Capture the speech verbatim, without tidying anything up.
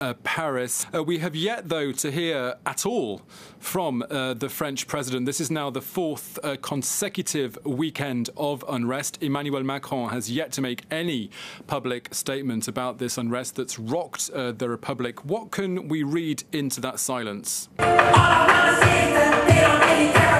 uh, Paris. Uh, we have yet, though, to hear at all from uh, the French president. This is now the fourth uh, consecutive weekend of unrest. Emmanuel Macron has yet to make any public statement about this unrest that's rocked uh, the Republic. What can we read into that silence? All I wanna see is that they don't really care.